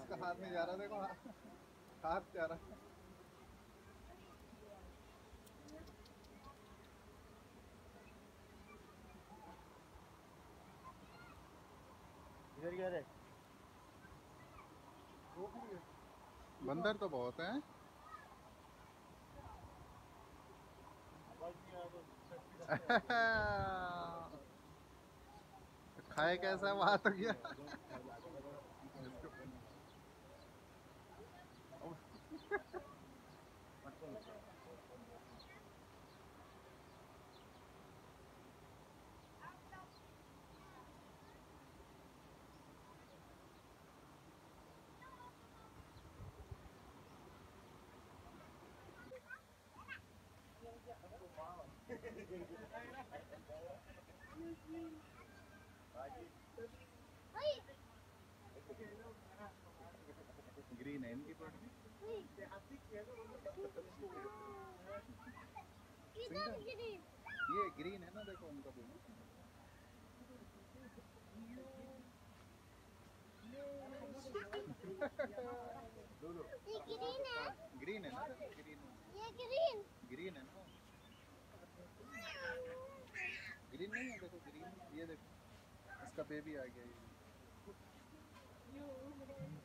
उसका हाथ नहीं जा रहा, देखो हाथ जा रहा। इधर क्या है? बंदर तो बहुत है। खाए कैसा वहां तो गया इसको। ग्रीन है इनकी पेड़ में। ये ग्रीन है ना, देखो उनका पेड़। ये ग्रीन है। ग्रीन है ना, देखो ग्रीन है। ये ग्रीन। ग्रीन है ना, ग्रीन नहीं है, देखो ग्रीन, ये देखो इसका बेबी आ गया ये।